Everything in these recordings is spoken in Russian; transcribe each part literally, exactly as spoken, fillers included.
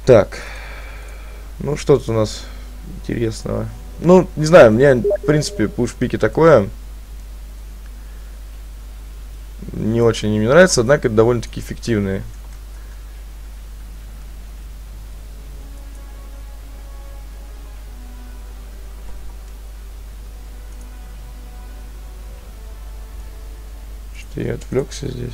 Так. Ну, что тут у нас интересного? Ну, не знаю, мне, в принципе, пуш пики такое. Не очень мне нравится, однако это довольно-таки эффективные. Что я отвлекся здесь.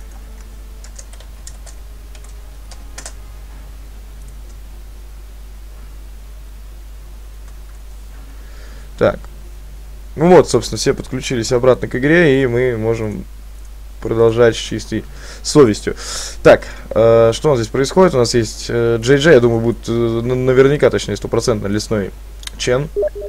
Так. Ну вот, собственно, все подключились обратно к игре, и мы можем продолжать с чистой совестью. Так, э, что у нас здесь происходит? У нас есть э, джей джей, я думаю, будет э, наверняка, точнее, стопроцентно лесной Чен.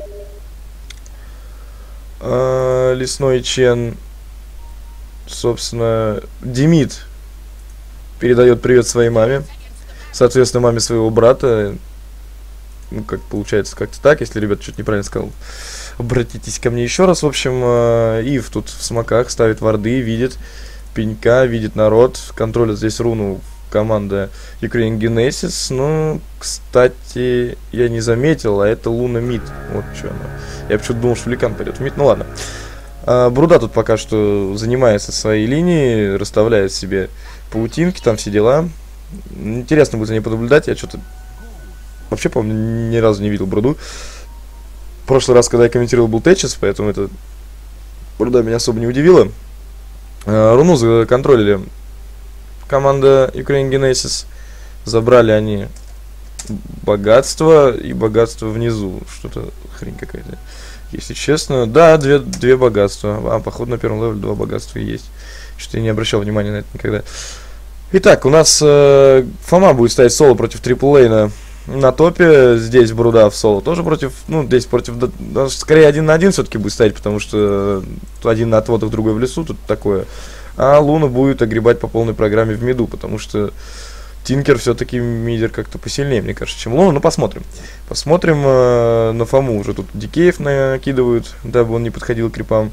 Э, лесной Чен, собственно, Демид передает привет своей маме. Соответственно, маме своего брата. Ну, как получается, как-то так. Если, ребят, что-то неправильно сказал, обратитесь ко мне еще раз. В общем, э, Ив тут в смоках ставит варды, видит пенька, видит народ. Контролит здесь руну команда Ukraine Genesis. Ну, кстати, я не заметил, а это Луна мид. Вот что она. Я почему-то думал, что Великан пойдет в мид. Ну ладно. А, Бруда тут пока что занимается своей линией, расставляет себе паутинки, там все дела. Интересно будет за ней понаблюдать. Я что-то вообще, по-моему, ни разу не видел Бруду. В прошлый раз, когда я комментировал, был Тэтчес, поэтому это Бруда меня особо не удивила. А, руну законтролили команда Ukraine Genesis. Забрали они богатство и богатство внизу. Что-то хрень какая-то, если честно. Да, две, две богатства. А, походу, на первом левеле два богатства и есть. Что-то я не обращал внимания на это никогда. Итак, у нас э, Фома будет ставить соло против Трипл Лейна на топе. Здесь Бруда в соло тоже против, ну, здесь против, да, скорее один на один все-таки будет ставить, потому что один на отводах, другой в лесу, тут такое. А Луна будет огребать по полной программе в миду, потому что Тинкер все-таки мидер как-то посильнее, мне кажется, чем Луна. Ну, посмотрим. Посмотрим э, на Фому. Уже тут дикеев накидывают, дабы он не подходил к крипам.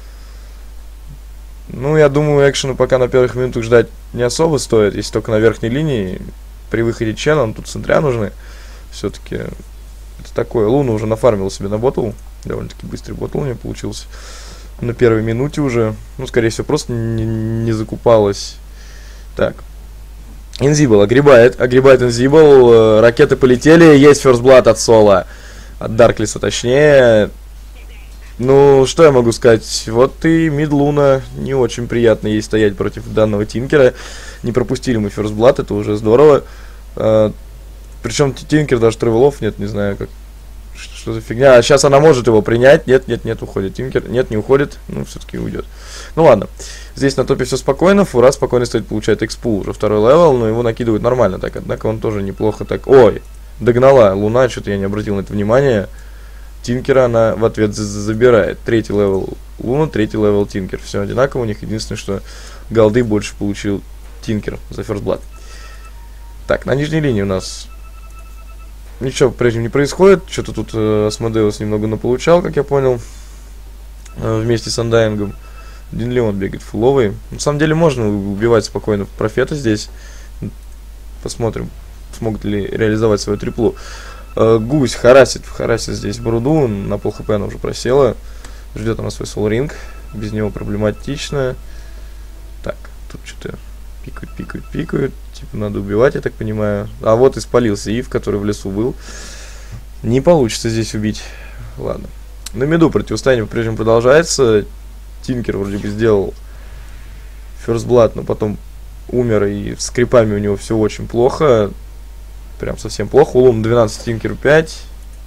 Ну, я думаю, экшену пока на первых минутах ждать не особо стоит, если только на верхней линии. При выходе Чена, он тут центря нужны. Все-таки это такое. Луна уже нафармила себе на ботл. Довольно-таки быстрый ботл у нее получился. На первой минуте уже. Ну, скорее всего, просто не, не закупалась. Так. Инзибл огребает. Огребает Инзибл. Ракеты полетели. Есть First Blood от Соло. От Дарклиса, точнее. Ну, что я могу сказать? Вот и мид Луна. Не очень приятно ей стоять против данного Тинкера. Не пропустили мы First Blood, это уже здорово. А, причем Тинкер даже тревелов нет, не знаю, как, что, что за фигня. А сейчас она может его принять. Нет, нет, нет, уходит Тинкер. Нет, не уходит. Ну, все-таки уйдет. Ну ладно. Здесь на топе все спокойно. Фура спокойно стоит, получает экспу. Уже второй левел, но его накидывают нормально. Так, однако он тоже неплохо так. Ой, догнала Луна, что-то я не обратил на это внимание. Тинкера она в ответ забирает. Третий левел Луна, третий левел Тинкер. Все одинаково. У них единственное, что голды больше получил Тинкер за First Blood. Так, на нижней линии у нас ничего прежнем не происходит. Что-то тут э, Асмодеус немного наполучал, как я понял. Э, вместе с Андайнгом. Дин Леон бегает фуловый. На самом деле можно убивать спокойно профета здесь. Посмотрим, смогут ли реализовать свою триплу. Гусь харасит, харасит здесь Бруду, на пол хп она уже просела. Ждет она свой солринг, без него проблематично. Так, тут что-то пикают, пикают, пикают. Типа надо убивать, я так понимаю. А вот и спалился Ив, который в лесу был. Не получится здесь убить. Ладно. На миду противостояние по-прежнему продолжается. Тинкер вроде бы сделал First Blood, но потом умер, и с крипами у него все очень плохо. Прям совсем плохо. У Луна двенадцать, Тинкер пять.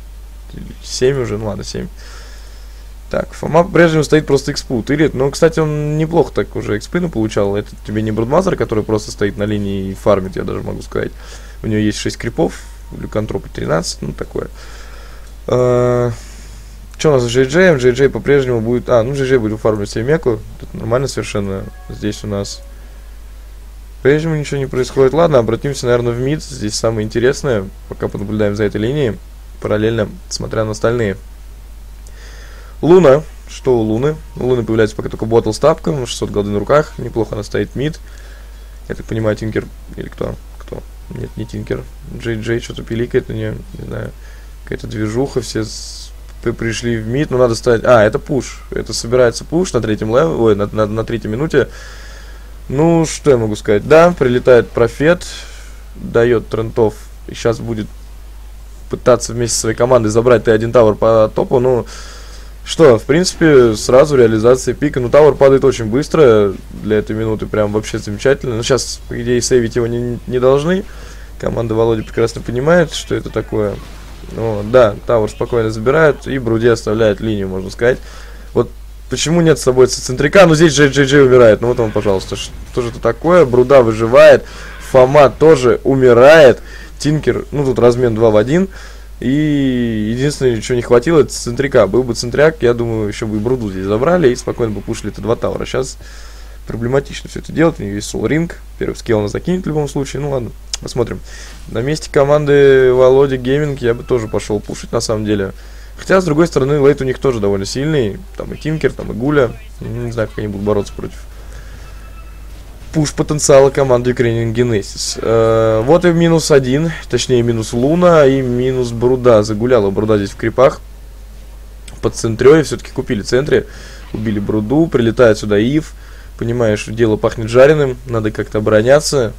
семь уже, ну ладно, семь. Так, Фома по-прежнему стоит, просто экспу тырит. Но, кстати, он неплохо так уже экспы получал. Это тебе не Брудмазер, который просто стоит на линии и фармит, я даже могу сказать. У него есть шесть крипов, Люкантропа тринадцать, ну такое. А, что у нас с джей джей? джей джей по-прежнему будет... А, ну джей джей будет фармить себе меку. Тут нормально совершенно. Здесь у нас... По-прежнему ничего не происходит. Ладно, обратимся, наверное, в мид. Здесь самое интересное. Пока понаблюдаем за этой линией. Параллельно, смотря на остальные. Луна. Что у Луны? У Луны появляется пока только ботл с тапком. шестьсот голды на руках. Неплохо она стоит мид. Я так понимаю, Тинкер... Или кто? Кто? Нет, не Тинкер. Джей Джей что-то пиликает на нее. Не знаю. Какая-то движуха. Все с... пришли в мид. Но надо ставить... А, это пуш. Это собирается пуш на третьем левеле. Ой, на, на, на третьей минуте. Ну, что я могу сказать? Да, прилетает профет. Дает трентов. И сейчас будет пытаться вместе со своей командой забрать Т один Тауэр по топу. Ну, что, в принципе, сразу реализация пика. Ну, Тауэр падает очень быстро. Для этой минуты прям вообще замечательно. Но сейчас, по идее, сейвить его не, не должны. Команда Володи прекрасно понимает, что это такое. Ну, да, Тауэр спокойно забирает. И Бруди оставляет линию, можно сказать. Вот почему нет с собой центрика? Ну, здесь Джей Джей Джей умирает. Ну, вот он, пожалуйста. Что же это такое? Бруда выживает. Фома тоже умирает. Тинкер, ну, тут размен два в один. И единственное, чего не хватило, это центрика. Был бы центряк, я думаю, еще бы и Бруду здесь забрали и спокойно бы пушили Т два Тауэра. Сейчас проблематично все это делать. У них есть Soul Ring. Первый скилл она закинет в любом случае. Ну ладно, посмотрим. На месте команды Володи Гейминг я бы тоже пошел пушить, на самом деле. Хотя, с другой стороны, лейт у них тоже довольно сильный. Там и Тинкер, там и Гуля. Не знаю, как они будут бороться против пуш потенциала команды Ukrainian Genesis. Э, вот и минус один, точнее минус Луна и минус Бруда. Загуляла Бруда здесь в крипах. Под центрёй все-таки купили центре. Убили Бруду, прилетает сюда Ив. Понимаешь, дело пахнет жареным, надо как-то обороняться.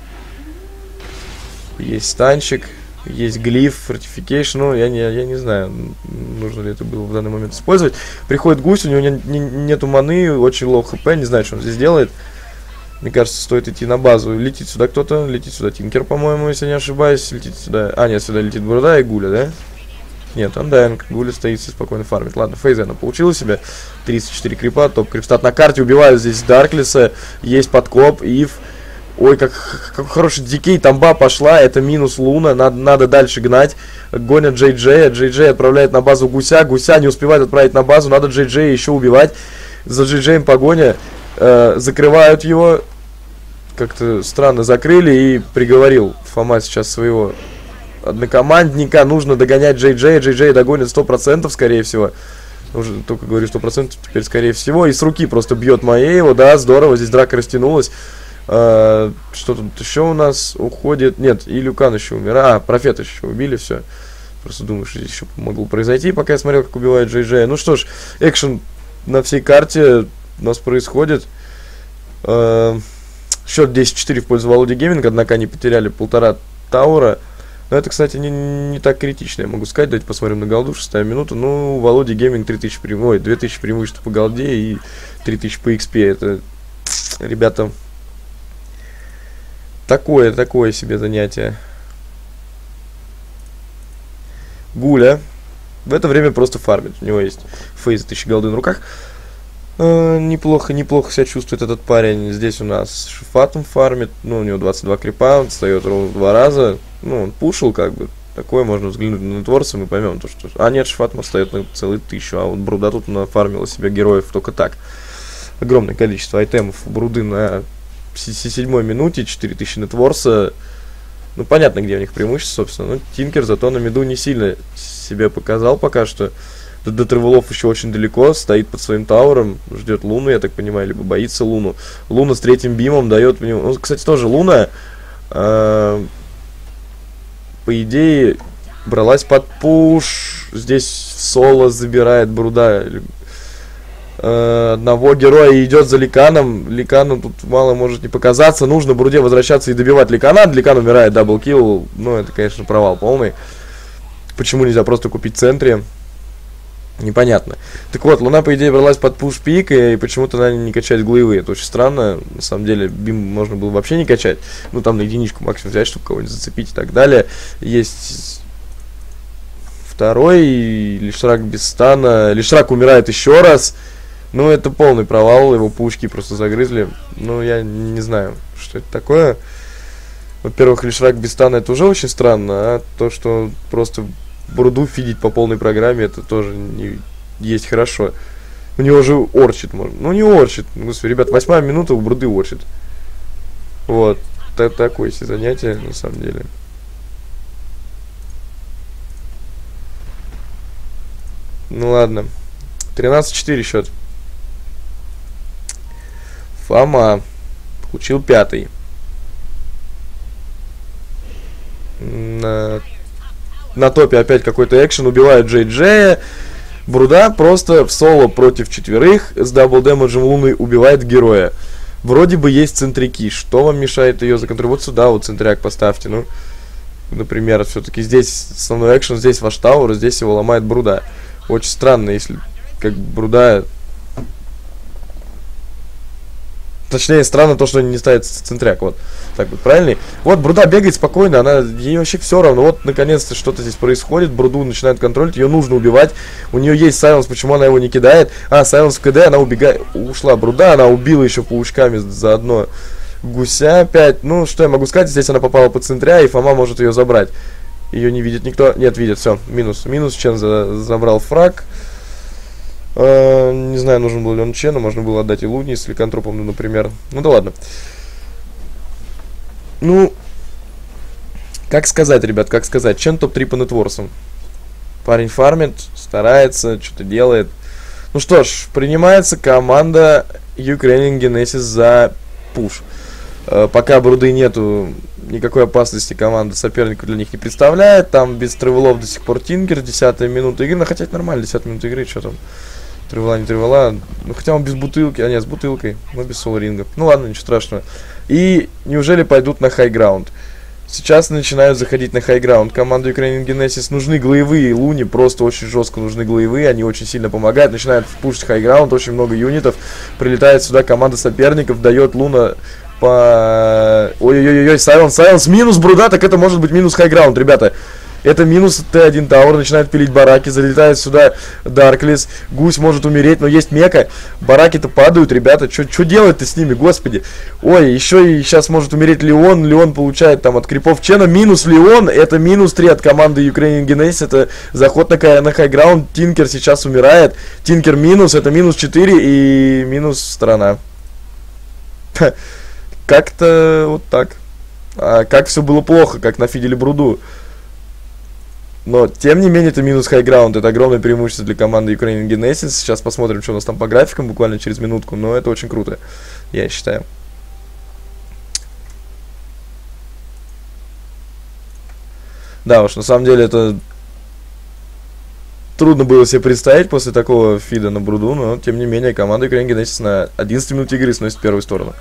Есть станчик, есть глиф, фортификейшн. Ну, я не, я не знаю, нужно ли это было в данный момент использовать. Приходит гусь, у него не, не, нету маны, очень лоу хп, не знаю, что он здесь делает. Мне кажется, стоит идти на базу. Летит сюда кто-то, летит сюда Тинкер, по-моему, если не ошибаюсь. Летит сюда... А, нет, сюда летит Бруда и Гуля, да? Нет, Андайнг. Гуля стоит и спокойно фармит. Ладно, Фейзи она получила себе. тридцать четыре крипа, топ крипстат на карте. Убивают здесь Дарклиса. Есть подкоп, Ив. Ой, как, как хороший дикей. Тамба пошла. Это минус Луна. Надо, надо дальше гнать. Гонят Джей Джей. Джей Джей отправляет на базу Гуся. Гуся не успевает отправить на базу. Надо Джей Джей еще убивать. За Джей Джеем погоня. Э, закрывают его. Как-то странно закрыли и приговорил Фома сейчас своего однокомандника. Нужно догонять Джей Джей. Джей Джей догонит сто процентов, скорее всего. Уже только говорю сто процентов, теперь скорее всего. И с руки просто бьет Маеева. Да, здорово, здесь драка растянулась. А, что тут еще у нас уходит? Нет, и Люкан еще умер. А, профета еще убили, все. Просто думаю, что здесь еще могло произойти, пока я смотрел, как убивают Джей Джей. Ну что ж, экшен на всей карте у нас происходит. А, счет десять четыре в пользу Володи Гейминг, однако они потеряли полтора Тауэра. Но это, кстати, не, не так критично, я могу сказать. Давайте посмотрим на голду, шестая минута. Ну, Володи Гейминг три тысячи преимущества, ой, две тысячи преимущества по голде и три тысячи по икс пи. Это, ребята, такое, такое себе занятие. Гуля в это время просто фармит. У него есть фейз тысячи голды на руках. Э, неплохо, неплохо себя чувствует этот парень. Здесь у нас Шифатом фармит. Ну, у него двадцать два крипа, он встает ровно в два раза. Ну, он пушил, как бы. Такое можно взглянуть на нетворс, и мы поймем то, что... А нет, Шифатом встает на целую тысячу. А вот Бруда тут нафармила себе героев только так. Огромное количество айтемов у Бруды на седьмой минуте. четыре тысячи нетворса. Ну, понятно, где у них преимущество, собственно. Ну, Тинкер зато на миду не сильно себя показал пока что. До, до Тревелов еще очень далеко, стоит под своим тауэром, ждет Луну, я так понимаю, либо боится Луну. Луна с третьим бимом дает в него... Ну, кстати, тоже Луна, э, по идее, бралась под пуш. Здесь соло забирает Бруда э, одного героя и идет за Ликаном. Ликану тут мало может не показаться. Нужно Бруде возвращаться и добивать Ликана. Ликан умирает, даблкилл. Ну, это, конечно, провал полный. Почему нельзя просто купить в центре? Непонятно. Так вот, Луна, по идее, бралась под пуш-пик, и почему-то она не качает глывы. Это очень странно. На самом деле, бим можно было вообще не качать. Ну, там на единичку максимум взять, чтобы кого-нибудь зацепить и так далее. Есть второй, Лишрак без стана. Лишрак умирает еще раз. Ну, это полный провал. Его пушки просто загрызли. Ну, я не знаю, что это такое. Во-первых, Лишрак без стана, это уже очень странно. А то, что просто... Бруду фидить по полной программе, это тоже не есть хорошо. У него же орчит можно. Ну, не орчит. Господи, ребят, восьмая минута у Бруды орчит. Вот. Это такое себе занятие, на самом деле. Ну, ладно. тринадцать четыре счет. Фома получил пятый. на, на топе опять какой-то экшен, убивают Джей Джея. Бруда просто в соло против четверых с дабл дэмэджем Луны убивает героя. Вроде бы есть центряки. Что вам мешает ее законтролировать? Вот сюда вот центряк поставьте. Ну, например, все-таки здесь основной экшен, здесь ваш тауэр, здесь его ломает Бруда. Очень странно, если как Бруда... Точнее, странно то, что они не ставят центряк, вот. Так вот, правильно? Вот, Бруда бегает спокойно, она, ей вообще все равно. Вот, наконец-то, что-то здесь происходит, Бруду начинает контролить, ее нужно убивать. У нее есть сайленс, почему она его не кидает? А, сайленс в КД, она убегает, ушла Бруда, она убила еще паучками заодно гуся опять. Ну, что я могу сказать, здесь она попала под центря, и Фома может ее забрать. Ее не видит никто, нет, видит, все, минус, минус, Чен за, забрал фраг. Uh, не знаю, нужен был ли он Чену, можно было отдать и Луни с ликантропом, ну, например. Ну да ладно. Ну, как сказать, ребят, как сказать. Чен топ три по нетворсам. Парень фармит, старается, что-то делает. Ну что ж, принимается команда Ukrainian Genesis за пуш. Uh, пока Бруды нету, никакой опасности команда соперника для них не представляет. Там без тревелов до сих пор Тинкер, десятая минута игры. Ну, хотя это нормально, десятая минута игры, что там. Тревела, не тревела. Ну, хотя он без бутылки. А нет, с бутылкой. Но без соло-ринга. Ну ладно, ничего страшного. И неужели пойдут на хай-граунд? Сейчас начинают заходить на хай-граунд. Команда Ukrainian Genesis нужны глоевые. Луни просто очень жестко нужны глоевые. Они очень сильно помогают. Начинают пушить хай-граунд. Очень много юнитов. Прилетает сюда команда соперников. Дает Луна по... Ой-ой-ой, сайленс, сайленс. Минус Бруда. Так это может быть минус хай-граунд, ребята. Это минус Т один Тауэр, начинает пилить бараки, залетает сюда Дарклис, Гусь может умереть, но есть мека, бараки-то падают, ребята, что делать-то с ними, господи. Ой, еще и сейчас может умереть Леон, Леон получает там от крипов Чена, минус Леон, это минус три от команды Ukrainian Genesis, это заход на, на хайграунд, Тинкер сейчас умирает, Тинкер минус, это минус четыре и минус страна. Как-то вот так. А как все было плохо, как нафидели Бруду. Но, тем не менее, это минус хайграунд. Это огромное преимущество для команды Ukrainian Genesis. Сейчас посмотрим, что у нас там по графикам, буквально через минутку. Но это очень круто, я считаю. Да уж, на самом деле, это трудно было себе представить после такого фида на Бруду. Но, тем не менее, команда Ukrainian Genesis на одиннадцатой минуте игры сносит первую сторону.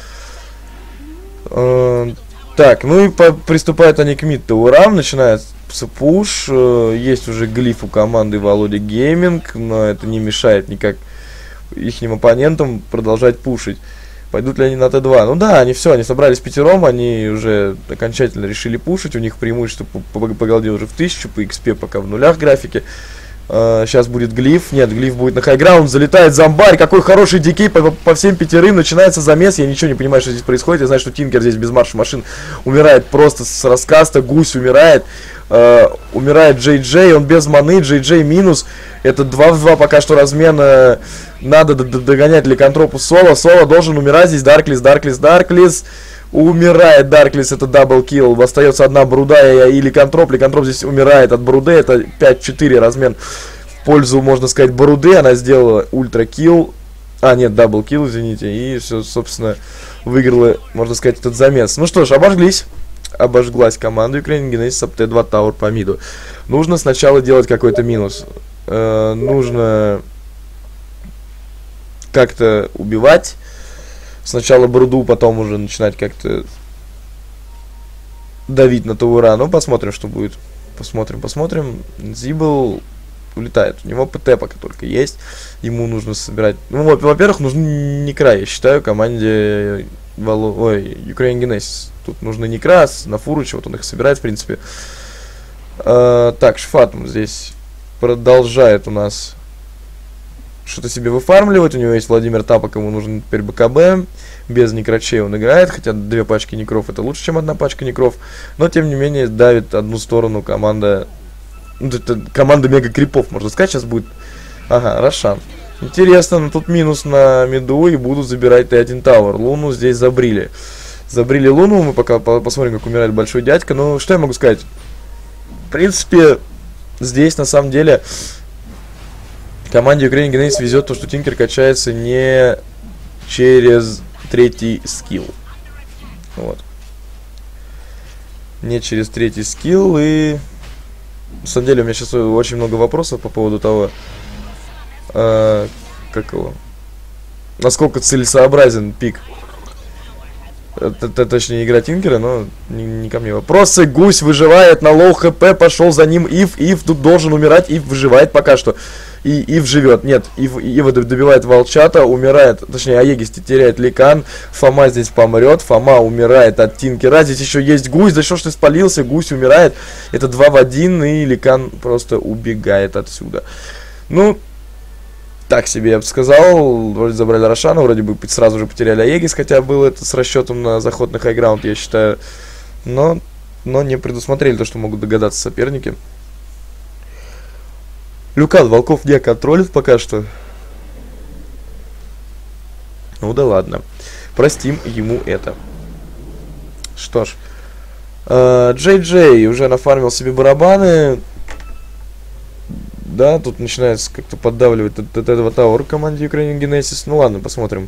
Так, ну и по приступают они к мид-таурам. Начинается пуш. Есть уже глиф у команды Володя Гейминг, но это не мешает никак ихним оппонентам продолжать пушить. Пойдут ли они на Т два? Ну да, они все, они собрались пятером, они уже окончательно решили пушить. У них преимущество по, по, по голде уже в тысячу, по икс пи пока в нулях графики. Uh, сейчас будет глиф. Нет, глиф будет на хайграунд. Залетает зомбарь. Какой хороший дикей по, по всем пятерым. Начинается замес. Я ничего не понимаю, что здесь происходит. Я знаю, что Тинкер здесь без марша машин умирает просто с раскаста. Гусь умирает. Uh, умирает Джей Джей. Он без маны. Джей Джей минус. Это два в два пока что размен. Uh, надо догонять ликантропу соло. Соло должен умирать здесь. Дарклис, Дарклис, Дарклис. Умирает Дарклис, это даблкилл. Остается одна Бруда и Ликантроп. Ликантроп здесь умирает от Бруды. Это пять четыре размен в пользу, можно сказать, Бруды. Она сделала ультракилл. А, нет, даблкилл, извините. И все, собственно, выиграла, можно сказать, этот замес. Ну что ж, обожглись. Обожглась команда Ukrainian Genesis Т два Тауэр по миду. Нужно сначала делать какой-то минус. Э, нужно как-то убивать. Сначала Бруду, потом уже начинать как-то давить на Тауэра. Ну, посмотрим, что будет. Посмотрим, посмотрим. Зибл улетает. У него ПТ пока только есть. Ему нужно собирать... Ну, во-первых, нужны Некра, я считаю, команде Вало... Ой, Ukrainian Genesis. Тут нужны Некра, на Фурыча, вот он их собирает, в принципе. А, так, Шфатм здесь продолжает у нас что-то себе выфармливать. У него есть Владимир Тапок, ему нужен теперь БКБ. Без некрачей он играет, хотя две пачки некров это лучше, чем одна пачка некров. Но, тем не менее, давит одну сторону команда... Ну, это команда мега крипов, можно сказать, сейчас будет... Ага, Рошан. Интересно, но тут минус на миду и будут забирать Т один Тауэр. Луну здесь забрили. Забрили Луну, мы пока посмотрим, как умирает большой дядька. Ну, что я могу сказать? В принципе, здесь, на самом деле... Команде Ukrainian Genesis везет то, что Тинкер качается не через третий скилл. Вот. Не через третий скилл. И на самом деле у меня сейчас очень много вопросов по поводу того, э, как его, насколько целесообразен пик. Это, точнее, игра Тинкера, но не, не ко мне вопросы. Гусь выживает на лоу хп, пошел за ним Ив. Ив тут должен умирать, Ив выживает пока что. И Ив живет. Нет, Ив, Ива добивает волчата, умирает, точнее, Аегис теряет Ликан. Фома здесь помрет, Фома умирает от Тинкера. Здесь еще есть Гусь, да что ж ты спалился, Гусь умирает. Это два в один, и Ликан просто убегает отсюда. Ну... Так себе, я бы сказал, вроде забрали Рошана, вроде бы сразу же потеряли Аегис, хотя было это с расчетом на заход на хайграунд, я считаю. Но, но не предусмотрели то, что могут догадаться соперники. Люкан Волков не контролит пока что. Ну да ладно, простим ему это. Что ж, Джей Джей уже нафармил себе барабаны. Да, тут начинается как-то поддавливать от, от этого таура команде Ukrainian Genesis. Ну ладно, посмотрим.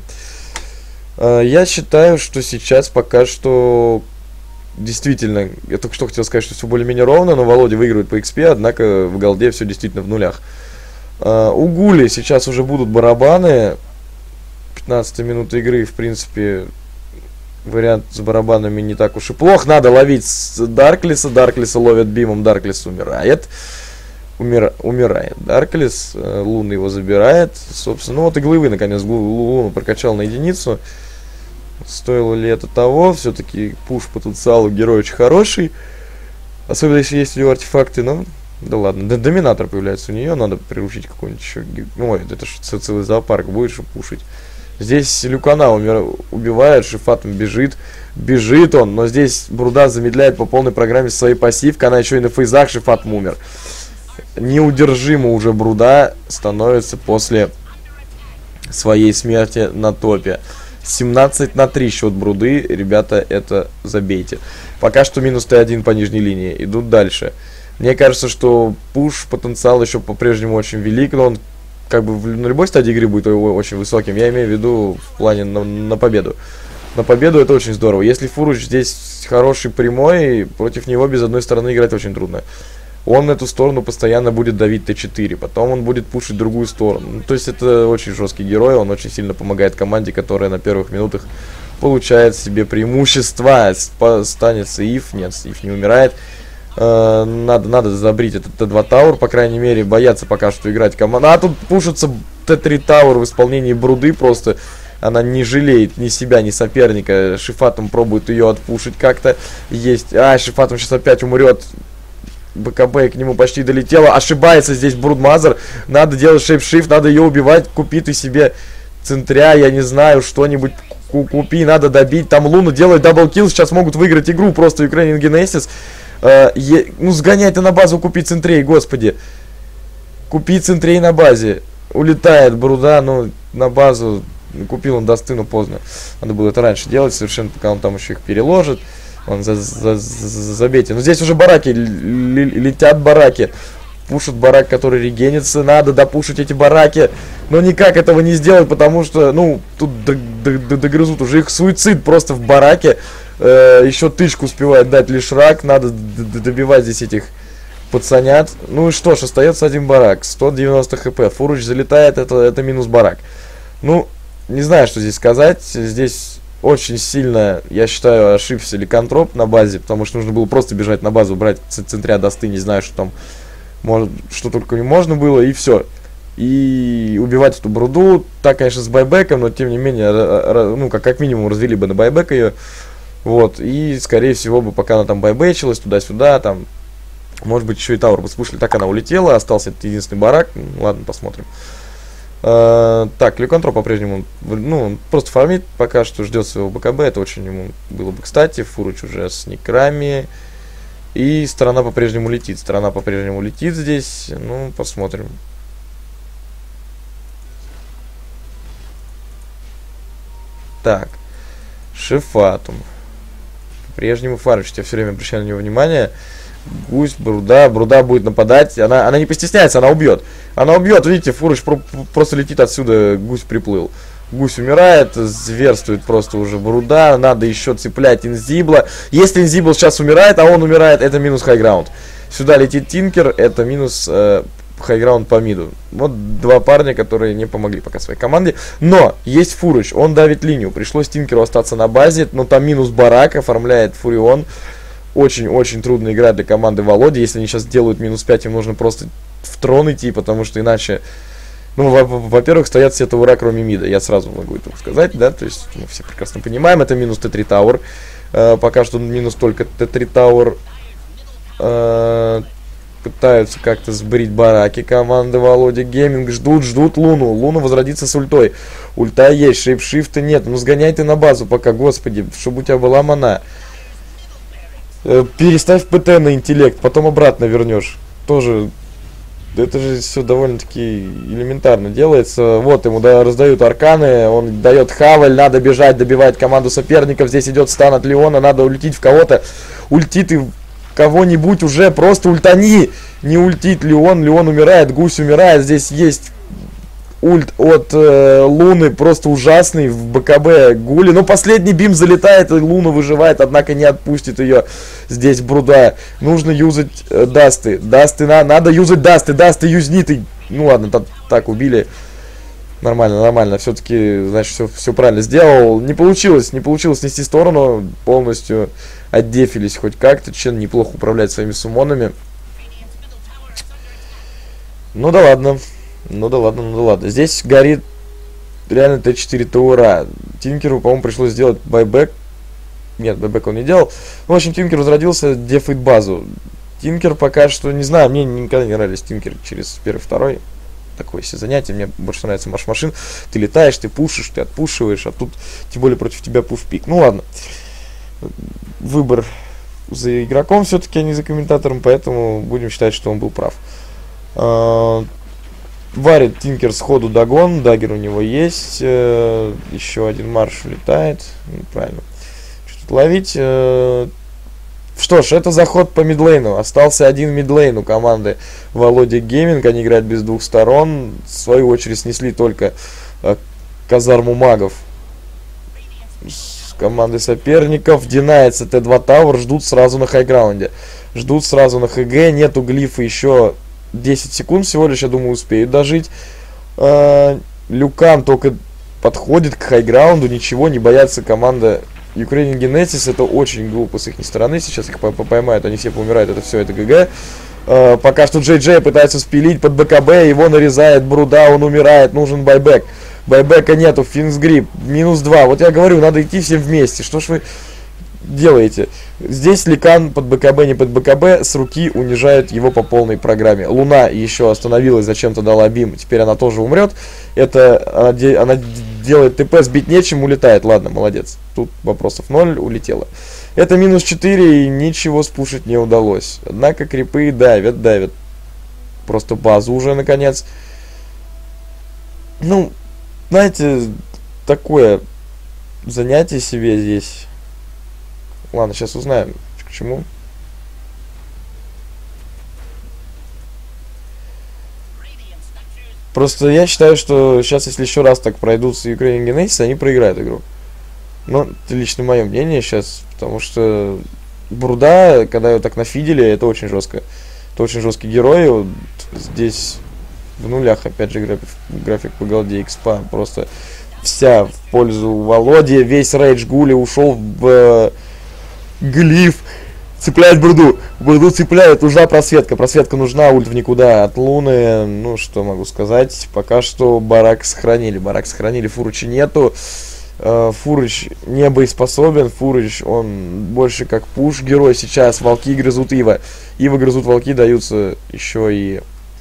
Uh, я считаю, что сейчас пока что действительно, я только что хотел сказать, что все более-менее ровно, но Володя выигрывает по икс пи, однако в голде все действительно в нулях. Uh, у Гули сейчас уже будут барабаны. пятнадцатая минута игры, в принципе, вариант с барабанами не так уж и плох. Надо ловить Дарклиса, Дарклиса ловят бимом, Дарклис умирает. Умира, умирает Дарклис, Луна его забирает. Собственно, ну вот и Глывы наконец Луну прокачал на единицу. Стоило ли это того? Все-таки пуш потенциалу герой очень хороший. Особенно если есть у него артефакты, но... Да ладно, да, доминатор появляется у нее, надо приручить какой-нибудь еще... Ой, это же целый зоопарк, будешь пушить. Здесь Люкана умер... убивает, Шифатом бежит. Бежит он, но здесь Бруда замедляет по полной программе своей пассивки. Она еще и на фейзах, Шифатом умер. Неудержимо уже Бруда становится после своей смерти на топе. семнадцать на три счет Бруды. Ребята, это забейте. Пока что минус тэ один по нижней линии. Идут дальше. Мне кажется, что пуш потенциал еще по-прежнему очень велик. Но он как бы на любой стадии игры будет очень высоким. Я имею в виду в плане на, на победу. На победу это очень здорово. Если Фуруч здесь хороший прямой, против него без одной стороны играть очень трудно. Он на эту сторону постоянно будет давить тэ четыре, потом он будет пушить другую сторону. Ну, то есть это очень жесткий герой, он очень сильно помогает команде, которая на первых минутах получает себе преимущество. Останется Ив, нет, Ив не умирает. Э, надо, надо забрить этот тэ два Тауэр, по крайней мере, боятся пока что играть команда. А тут пушится тэ три Тауэр в исполнении Бруды просто. Она не жалеет ни себя, ни соперника. Шифатом пробует ее отпушить как-то. Есть. А, Шифатом сейчас опять умрет. БКБ к нему почти долетело. Ошибается здесь Брудмазер. Надо делать шейпшифт, надо ее убивать. Купи ты себе центря, я не знаю, что-нибудь купи, надо добить. Там Луна делает даблкил, сейчас могут выиграть игру просто Ukrainian Genesis. Э, е, ну сгоняй ты на базу, купи центрей, господи. Купи центрей на базе. Улетает Бруда, ну на базу. Купил он дасты, но поздно. Надо было это раньше делать, совершенно, пока он там еще их переложит. Он за, за, за, забейте. Но здесь уже бараки, летят бараки. Пушат барак, который регенится. Надо допушить эти бараки. Но никак этого не сделать, потому что, ну, тут догрызут уже их суицид просто в бараке. Э, еще тычку успевает дать лишь рак. Надо добивать здесь этих пацанят. Ну и что ж, остается один барак. сто девяносто хп. Фуруч залетает, это, это минус барак. Ну, не знаю, что здесь сказать. Здесь... Очень сильно, я считаю, ошибся Ликантроп на базе, потому что нужно было просто бежать на базу, брать центря досты, не знаю, что там, может, что только не можно было, и все. И убивать эту Бруду, так, конечно, с байбеком, но тем не менее, ну, как, как минимум, развели бы на байбек ее, вот, и, скорее всего, бы, пока она там байбечилась, туда-сюда, там, может быть, еще и Тауэр бы спушили, так она улетела, остался этот единственный барак, ну, ладно, посмотрим. Uh, так, Ликантроп по-прежнему, ну, он просто фармит, пока что ждет своего БКБ, это очень ему было бы кстати. Фуруч уже с некрами, и сторона по-прежнему летит, сторона по-прежнему летит здесь, ну, посмотрим. Так, Шифатум, по-прежнему фармит, я все время обращаю на него внимание. Гусь, Бруда, Бруда будет нападать, она, она не постесняется, она убьет. Она убьет, видите, Фуруч про просто летит отсюда, Гусь приплыл. Гусь умирает, зверствует просто уже Бруда, надо еще цеплять Инзибла. Если Инзибл сейчас умирает, а он умирает, это минус хайграунд. Сюда летит Тинкер, это минус э, хайграунд по миду. Вот два парня, которые не помогли пока своей команде. Но есть Фурыч, он давит линию. Пришлось Тинкеру остаться на базе, но там минус Барак, оформляет Фурион. Очень-очень трудно играть для команды Володи. Если они сейчас делают минус пять, им нужно просто в трон идти, потому что иначе... Ну, во-первых, стоят все ТВР, кроме мида. Я сразу могу это сказать, да. То есть, мы все прекрасно понимаем, это минус Т три Tower. Э, пока что минус только Т три Tower. Э, пытаются как-то сбрить бараки команды Володи Гейминг. Ждут, ждут Луну. Луна возродится с ультой. Ульта есть, шейпшифта нет. Ну, сгоняй ты на базу пока, господи, чтобы у тебя была мана. Э, переставь ПТ на интеллект, потом обратно вернешь. Тоже... Это же все довольно-таки элементарно делается. Вот, ему да, раздают арканы, он дает хаваль, надо бежать, добивать команду соперников. Здесь идет стан от Леона, надо ультить в кого-то. Ульти ты в кого-нибудь уже, просто ультани. Не ультит Леон, Леон умирает, Гусь умирает. Здесь есть ульт от э, Луны, просто ужасный в БКБ Гули. Но последний бим залетает, и Луна выживает, однако не отпустит ее. Здесь Бруда. Нужно юзать э, дасты. Дасты, на, надо юзать дасты. Дасты юзни ты. Ну ладно, так, так убили. Нормально, нормально. Все-таки, значит, все, все правильно сделал. Не получилось, не получилось снести сторону. Полностью отдефились хоть как-то. Чен неплохо управляет своими суммонами. Ну да ладно. Ну да ладно, ну да ладно. Здесь горит реально Т четыре ТУРа. Тинкеру, по-моему, пришлось сделать байбек. Нет, байбек он не делал. В общем, Тинкер возродился, дефает базу. Тинкер пока что, не знаю, мне никогда не нравились Тинкер через первый-второй. Такое себе занятие, мне больше нравится марш-машин. Ты летаешь, ты пушишь, ты отпушиваешь, а тут, тем более, против тебя пуф-пик. Ну ладно. Выбор за игроком все-таки, а не за комментатором, поэтому будем считать, что он был прав. Варит Тинкер сходу догон, даггер у него есть, э, еще один марш улетает, ну, правильно, что тут ловить. Э, что ж, это заход по мидлейну, остался один мидлейн у команды Володи Гейминг, они играют без двух сторон, в свою очередь снесли только э, казарму магов с командой соперников, динается Т два Tower, ждут сразу на хайграунде, ждут сразу на ХГ, нету глифа еще. десять секунд всего лишь, я думаю, успеют дожить. Э, Люкан только подходит к хайграунду, ничего не боятся команда Ukrainian Genesis. Это очень глупо с их стороны. Сейчас их поймают, они все поумирают, это все, это ГГ. Э, пока что Джей Джей пытается спилить под БКБ, его нарезает Бруда, он умирает, нужен байбек. Байбека нету, Финсгрип, минус два. Вот я говорю, надо идти всем вместе. Что ж вы делаете? Здесь Ликан под БКБ, не под БКБ, с руки унижает его по полной программе. Луна еще остановилась, зачем-то дала бим, теперь она тоже умрет. Это она, она делает ТП, сбить нечем, улетает. Ладно, молодец. Тут вопросов ноль, улетела. Это минус четыре, и ничего спушить не удалось. Однако крипы давят, давят. Просто базу уже, наконец. Ну, знаете, такое занятие себе здесь. Ладно, сейчас узнаем, к чему. Просто я считаю, что сейчас, если еще раз так пройдутся Ukrainian Genesis, они проиграют игру. Но это лично мое мнение сейчас, потому что Бруда, когда его так нафидели, это очень жестко. Это очень жесткий герой. Вот здесь в нулях, опять же, график, график по голде экспа. Просто вся в пользу Володи. Весь рейдж Гули ушел в... Глиф цепляет Бруду. Бруду цепляет. Нужна просветка. Просветка нужна. Ульт в никуда от Луны. Ну, что могу сказать. Пока что барак сохранили. Барак сохранили. Фурыча нету. Фурыч не боеспособен. Фурыч, он больше как пуш герой сейчас. Волки грызут Ива. Ива грызут волки. Даются еще и...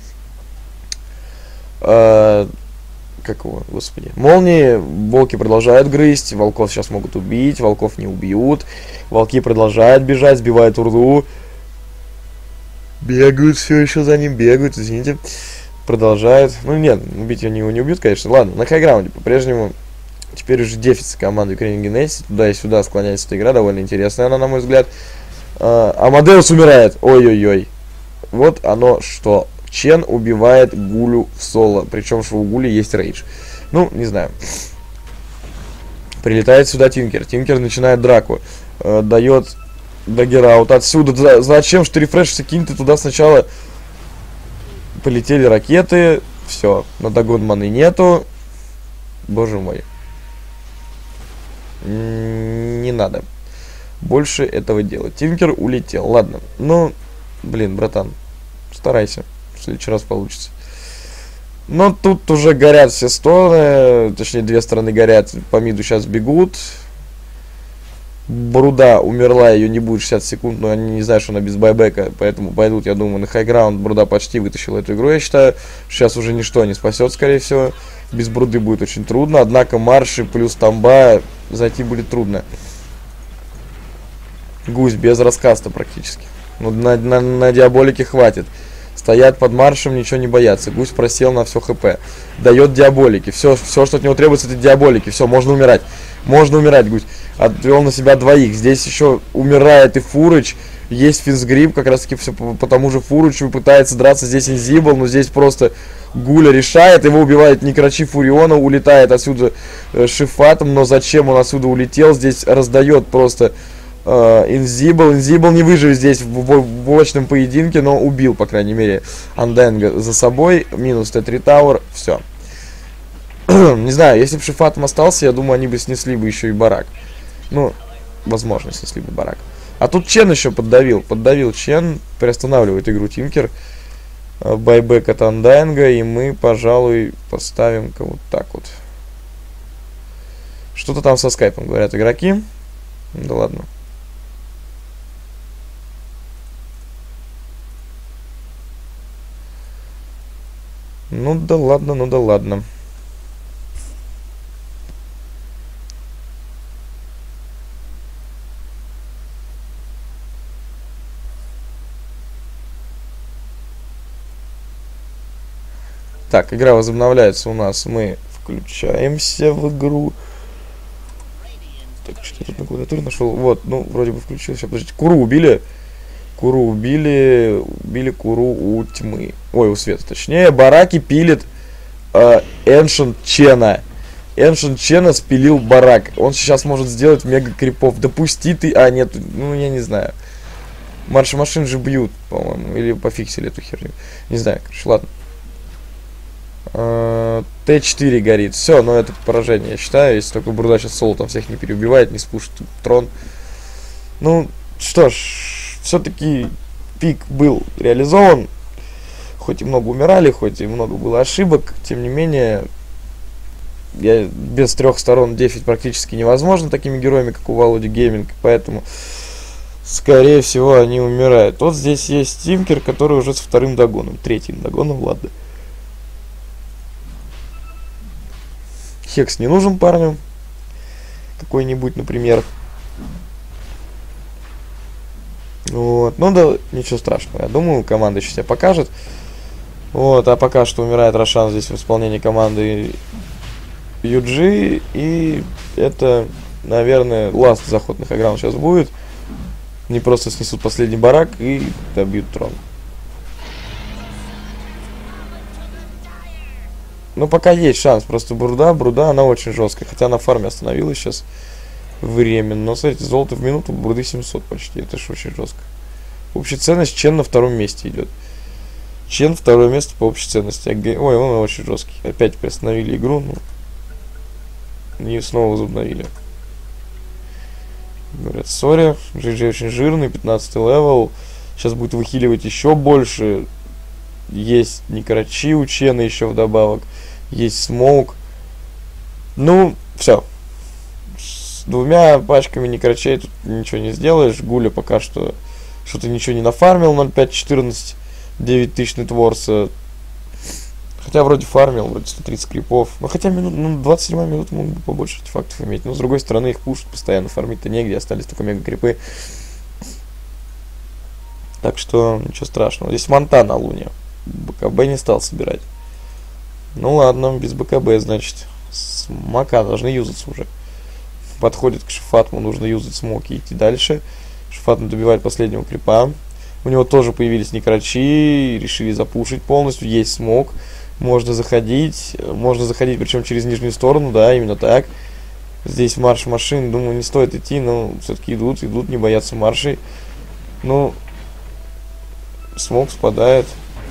Э, как его, господи. Молнии. Волки продолжают грызть. Волков сейчас могут убить. Волков не убьют. Волки продолжают бежать. Сбивают урду. Бегают все еще за ним. Бегают, извините. Продолжают. Ну нет, убить его не, не убьют, конечно. Ладно, на хайграунде по-прежнему. Теперь уже дефицит команды Ukrainian Genesis. Туда и сюда склоняется эта игра. Довольно интересная она, на мой взгляд. А, Амадеус умирает. Ой-ой-ой. Вот оно что. Чен убивает Гулю в соло. Причем, что у Гули есть рейдж. Ну, не знаю. Прилетает сюда Тинкер. Тинкер начинает драку. Э, дает даггер-аут отсюда. За, зачем, что рефрешишься, кинь ты туда сначала. Полетели ракеты. Все. На догон маны нету. Боже мой. Не надо больше этого делать. Тинкер улетел. Ладно. Ну, блин, братан. Старайся. В следующий раз получится. Но тут уже горят все стороны. Точнее, две стороны горят. По миду сейчас бегут. Бруда умерла, ее не будет шестьдесят секунд, но они не знают, что она без байбека, поэтому пойдут, я думаю, на хайграунд. Бруда почти вытащил эту игру, я считаю. Сейчас уже ничто не спасет, скорее всего. Без Бруды будет очень трудно, однако марши плюс тамба зайти будет трудно. Гусь без раскаста практически. Ну, на, на, на диаболике хватит. Стоят под маршем, ничего не боятся. Гусь просел на все хп. Дает диаболики. Все, все, что от него требуется, это диаболики. Все, можно умирать. Можно умирать, Гусь. Отвел на себя двоих. Здесь еще умирает и Фурыч. Есть финсгрип, как раз таки все по, по тому же Фурычу. Пытается драться здесь Инзибл, но здесь просто Гуля решает. Его убивает Некрачи Фуриона. Улетает отсюда э, Шифатом. Но зачем он отсюда улетел? Здесь раздает просто э, Инзибл. Инзибл не выживет здесь в, в, в очном поединке, но убил, по крайней мере, Анденга за собой. Минус Т три Тауэр. Все. Не знаю, если бы Шифатом остался, я думаю, они бы снесли бы еще и барак. Ну, возможно, снесли бы барак. А тут Чен еще поддавил. Поддавил Чен. Приостанавливает игру Тинкер. Байбек от Андайнга. И мы, пожалуй, поставим-ка вот так вот. Что-то там со скайпом говорят игроки. Да ладно. Ну да ладно, ну да ладно. Так, игра возобновляется у нас. Мы включаемся в игру. Так, что я тут на клавиатуре нашел? Вот, ну, вроде бы включился. Сейчас, подождите. Куру убили. Куру убили. Убили Куру у тьмы. Ой, у света, точнее. Бараки пилит э, Ancient Чена. Ancient Чена спилил барак. Он сейчас может сделать мега крипов. Допусти ты... А, нет, ну, я не знаю. Марши машин же бьют, по-моему. Или пофиксили эту херню. Не знаю, короче, ладно. Т четыре горит. Все, но это поражение, я считаю. Если только Бруда сейчас соло там всех не переубивает, не спушит трон. Ну, что ж, все-таки пик был реализован. Хоть и много умирали, хоть и много было ошибок. Тем не менее, я, без трех сторон дефить практически невозможно такими героями, как у Володи Гейминг. Поэтому, скорее всего, они умирают. Вот здесь есть Тинкер, который уже со вторым догоном. Третьим догоном, ладно. Хекс не нужен парню. Какой-нибудь, например. Вот. Ну да, ничего страшного. Я думаю, команда еще себя покажет. Вот. А пока что умирает Рошан здесь в исполнении команды ю джи. И это, наверное, ласт заход на хайграунд сейчас будет. Не просто снесут последний барак и добьют трон. Ну, пока есть шанс. Просто Бруда, Бруда, она очень жесткая. Хотя на фарме остановилась сейчас временно. Но, смотрите, золото в минуту, Бруды семьсот почти. Это же очень жестко. Общая ценность Чен на втором месте идет. Чен второе место по общей ценности. Ой, он очень жесткий. Опять приостановили игру. Ну, и снова возобновили. Говорят, сори. джи джи очень жирный, пятнадцатый левел. Сейчас будет выхиливать еще больше. Есть Некрачи у Чена еще вдобавок. Есть Смоук. Ну, все. С двумя пачками Некрачей тут ничего не сделаешь. Гуля пока что что-то ничего не нафармил. ноль пять четырнадцать. девять тысяч нетворса. Хотя вроде фармил, вроде сто тридцать крипов. Ну, хотя минут, ну, двадцать седьмая минута мог бы побольше артефактов иметь. Но, с другой стороны, их пушат постоянно. Фармить-то негде. Остались только мега крипы. Так что, ничего страшного. Здесь Монта на Луне. БКБ не стал собирать. Ну ладно, без БКБ, значит. Смока должны юзаться уже. Подходит к Шифатму, нужно юзать смоки и идти дальше. Шифатму добивает последнего крипа. У него тоже появились Некрачи. Решили запушить полностью. Есть смок. Можно заходить. Можно заходить, причем через нижнюю сторону, да, именно так. Здесь марш машин, думаю, не стоит идти, но все-таки идут, идут, не боятся маршей. Ну, смог спадает.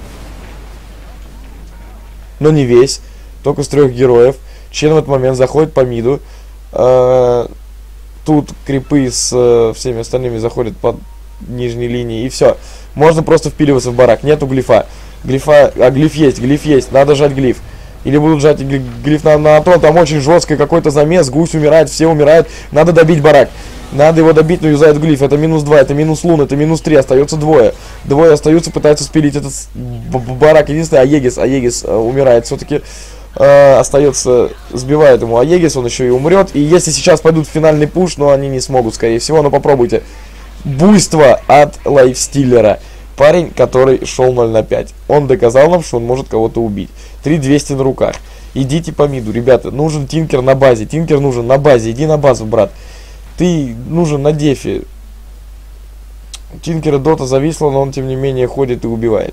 Но не весь, только с трех героев. Чен в этот момент заходит по миду. А, тут крипы с а, всеми остальными заходят под нижней линии, и все. Можно просто впиливаться в барак. Нету глифа. Глифа, а глиф есть, глиф есть, надо жать глиф. Или будут жать глиф на, на трон, там очень жесткий какой-то замес, гусь умирает, все умирают, надо добить барак. Надо его добить, но юзает глиф, это минус два, это минус лун, это минус три, остается двое. Двое остаются, пытаются спилить этот барак, единственное, Аегис, Аегис э, умирает, все-таки э, остается, сбивает ему Аегис, он еще и умрет. И если сейчас пойдут в финальный пуш, но они не смогут, скорее всего, но попробуйте. Буйство от лайфстиллера. Парень, который шел ноль на пять. Он доказал нам, что он может кого-то убить. три двести на руках. Идите по миду, ребята. Нужен Тинкер на базе. Тинкер нужен на базе. Иди на базу, брат. Ты нужен на дефе. Тинкера дота зависла, но он, тем не менее, ходит и убивает.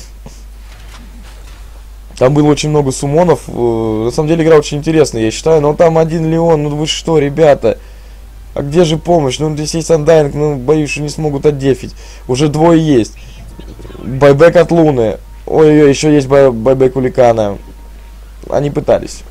Там было очень много суммонов. На самом деле, игра очень интересная, я считаю. Но там один Леон. Ну вы что, ребята? А где же помощь? Ну, здесь есть андайнг, но боюсь, что не смогут отдефить. Уже двое есть. Байбек от Луны. Ой-ой, еще есть бай байбек у Ликана. Они пытались.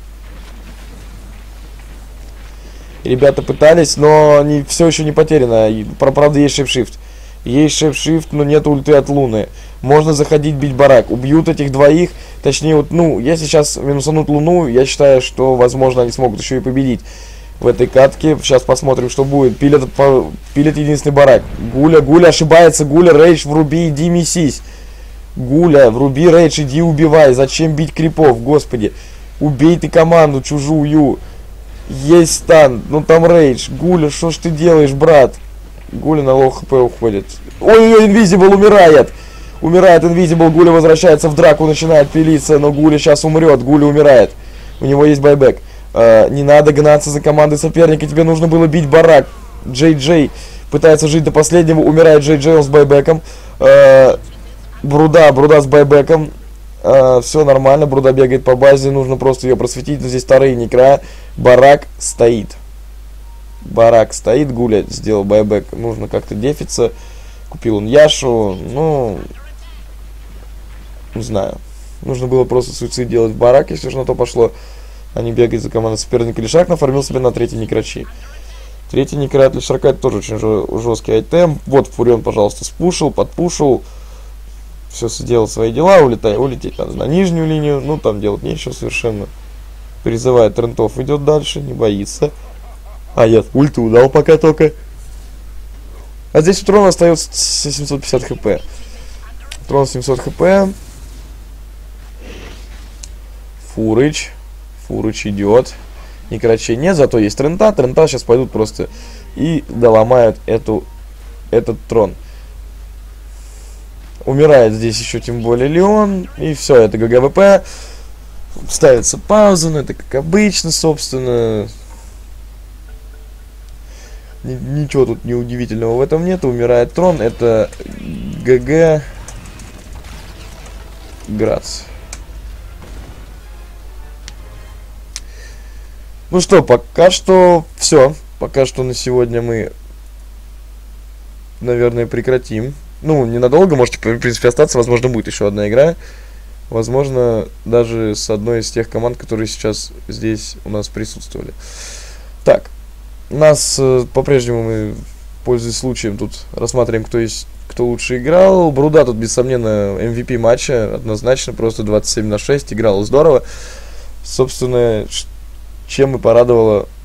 Ребята пытались, но они все еще не потеряно. Правда, есть шейпшифт. Есть шейпшифт, но нет ульты от Луны. Можно заходить, бить барак. Убьют этих двоих. Точнее, вот, ну, если сейчас минусанут Луну, я считаю, что, возможно, они смогут еще и победить в этой катке. Сейчас посмотрим, что будет. Пилит, по, пилит единственный барак. Гуля, Гуля ошибается. Гуля, рейдж, вруби, иди месись. Гуля, вруби, рейдж, иди убивай. Зачем бить крипов, господи. Убей ты команду чужую. Есть стан. Ну там рейдж. Гуля, что ж ты делаешь, брат? Гуля на лоу хп уходит. Ой-ой, Инвизибл умирает. Умирает Инвизибл. Гуля возвращается в драку, начинает пилиться. Но Гуля сейчас умрет. Гуля умирает. У него есть байбек. Uh, не надо гнаться за командой соперника, тебе нужно было бить барак. Джей Джей пытается жить до последнего, умирает Джей Джей, он с байбеком. Uh, Бруда, Бруда с байбеком. Uh, все нормально, Бруда бегает по базе, нужно просто ее просветить, но здесь вторые некра. Барак стоит. Барак стоит, Гуля сделал байбек, нужно как-то дефиться. Купил он Яшу, ну, не знаю. Нужно было просто суицид делать в барак, если же на то пошло. Они бегают за командой соперника. Лишак нафармил себе на третий некрачи. Третий некра от Лишака, это тоже очень жесткий айтем. Вот Фурион, пожалуйста, спушил, подпушил. Все сделал свои дела, улетай, улететь надо на нижнюю линию. Ну, там делать нечего совершенно. Призывает Трентов, идет дальше, не боится. А я ульту удал пока только. А здесь у Трона остается семьсот пятьдесят хп. Трон семьсот хп. Фурыч. Фурыч идет. Некрачей нет, зато есть Трента. Трента сейчас пойдут просто и доломают эту, этот трон. Умирает здесь еще тем более Леон. И все, это ГГВП. Ставится пауза, но это как обычно, собственно. Ничего тут неудивительного в этом нет. Умирает трон. Это ГГ Грац. Ну что, пока что все. Пока что на сегодня мы, наверное, прекратим. Ну, ненадолго, можете, в принципе, остаться. Возможно, будет еще одна игра. Возможно, даже с одной из тех команд, которые сейчас здесь у нас присутствовали. Так, нас э, по-прежнему мы, пользуясь случаем, тут рассматриваем, кто есть, кто лучше играл. Бруда тут, без сомнения, эм ви пи матча, однозначно, просто двадцать семь на шесть, играл здорово. Собственно, чем и порадовала